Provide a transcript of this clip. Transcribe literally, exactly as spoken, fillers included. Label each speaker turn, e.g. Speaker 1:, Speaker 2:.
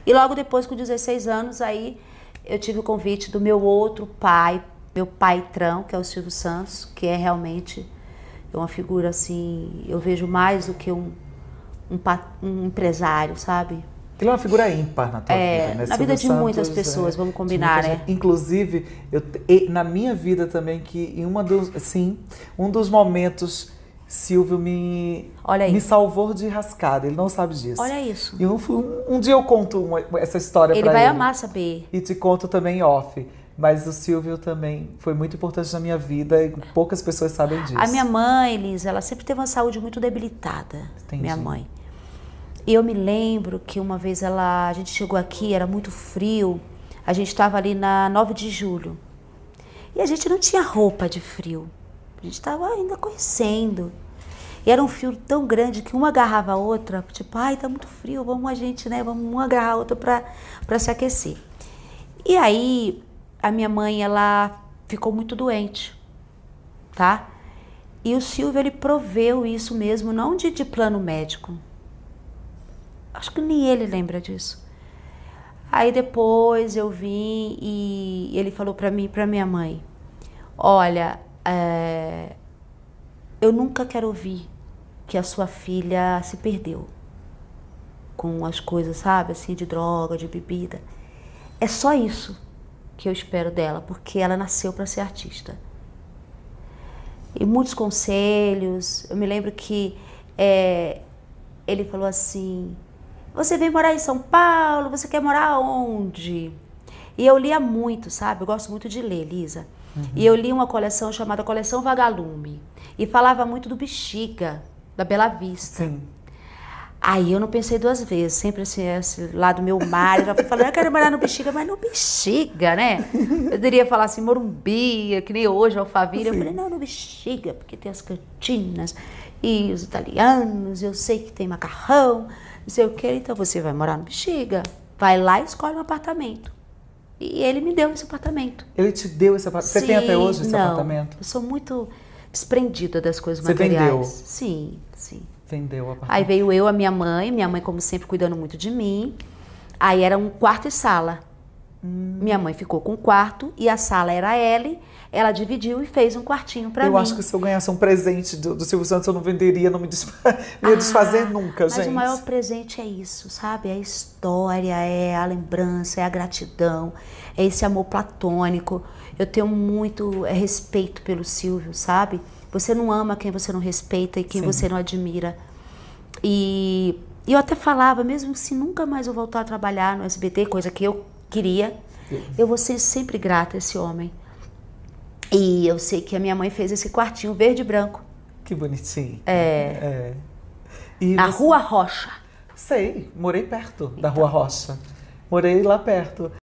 Speaker 1: E logo depois, com dezesseis anos, aí eu tive o convite do meu outro pai, meu patrão, que é o Silvio Santos, que é realmente uma figura assim, eu vejo mais do que um, um, um empresário, sabe?
Speaker 2: Ele é uma figura ímpar na tua
Speaker 1: é,
Speaker 2: vida, né?
Speaker 1: Na
Speaker 2: Silvio
Speaker 1: vida de
Speaker 2: Santos,
Speaker 1: muitas pessoas,
Speaker 2: é,
Speaker 1: vamos combinar, né?
Speaker 2: Inclusive, eu, na minha vida também, que em uma dos, assim, um dos momentos, Silvio me, me salvou de rascada, ele não sabe disso.
Speaker 1: Olha isso.
Speaker 2: E um, um, um dia eu conto uma, essa história pra ele.
Speaker 1: Ele vai amar saber.
Speaker 2: E te conto também off. Mas o Silvio também foi muito importante na minha vida e poucas pessoas sabem disso.
Speaker 1: A minha mãe, Lisa, ela sempre teve uma saúde muito debilitada.
Speaker 2: Entendi.
Speaker 1: Minha mãe. E eu me lembro que uma vez ela, a gente chegou aqui, era muito frio, a gente estava ali na nove de julho. E a gente não tinha roupa de frio. A gente estava ainda conhecendo. E era um frio tão grande que uma agarrava a outra, tipo, ai, tá muito frio, vamos a gente, né, vamos uma agarrar a outra para para se aquecer. E aí, a minha mãe, ela ficou muito doente, tá? E o Silvio, ele proveu isso mesmo, não de, de plano médico. Acho que nem ele lembra disso. Aí depois eu vim e ele falou pra mim, pra minha mãe, olha, é, eu nunca quero ouvir que a sua filha se perdeu com as coisas, sabe, assim, de droga, de bebida. É só isso que eu espero dela, porque ela nasceu para ser artista. E muitos conselhos, eu me lembro que é, ele falou assim, você vem morar em São Paulo, você quer morar onde? E eu lia muito, sabe? Eu gosto muito de ler, Lisa. Uhum. E eu li uma coleção chamada Coleção Vagalume. E falava muito do Bexiga, da Bela Vista.
Speaker 2: Sim.
Speaker 1: Aí eu não pensei duas vezes, sempre assim, esse lado meu mar, eu já fui falando, eu quero morar no Bexiga, mas no Bexiga, né? Eu poderia falar assim, Morumbi, que nem hoje, Alphaville. Sim. Eu falei, não, no Bexiga, porque tem as cantinas e os italianos, eu sei que tem macarrão, não sei o que, então você vai morar no Bexiga, vai lá e escolhe um apartamento. E ele me deu esse apartamento.
Speaker 2: Ele te deu esse apartamento? Você
Speaker 1: Sim,
Speaker 2: tem até hoje esse
Speaker 1: não,
Speaker 2: apartamento?
Speaker 1: Eu sou muito desprendida das coisas
Speaker 2: você
Speaker 1: materiais.
Speaker 2: Vendeu?
Speaker 1: Sim, sim.
Speaker 2: Vendeu o apartamento.
Speaker 1: Aí veio eu, a minha mãe, minha mãe como sempre cuidando muito de mim. Aí era um quarto e sala. Hum. Minha mãe ficou com o quarto e a sala era L. Ela dividiu e fez um quartinho pra
Speaker 2: eu
Speaker 1: mim.
Speaker 2: Eu acho que se eu ganhasse um presente do, do Silvio Santos eu não venderia, não me desfa não ia ah, desfazer nunca,
Speaker 1: mas
Speaker 2: gente.
Speaker 1: Mas o maior presente é isso, sabe? É a história, é a lembrança, é a gratidão, é esse amor platônico. Eu tenho muito respeito pelo Silvio, sabe? Você não ama quem você não respeita e quem Sim. você não admira. E eu até falava, mesmo se nunca mais eu voltar a trabalhar no S B T, coisa que eu queria, Sim. eu vou ser sempre grata a esse homem. E eu sei que a minha mãe fez esse quartinho verde e branco.
Speaker 2: Que bonitinho.
Speaker 1: É.
Speaker 2: é. E
Speaker 1: Na
Speaker 2: você...
Speaker 1: Rua Rocha.
Speaker 2: Sei, morei perto então. da Rua Rocha. Morei lá perto.